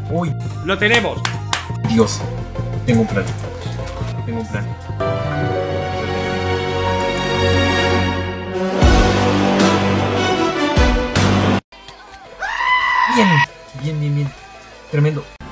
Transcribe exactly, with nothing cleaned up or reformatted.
Uy, ¡Lo tenemos! Dios. Tengo un plan. Tengo un plan. Bien, bien, bien, bien. Tremendo.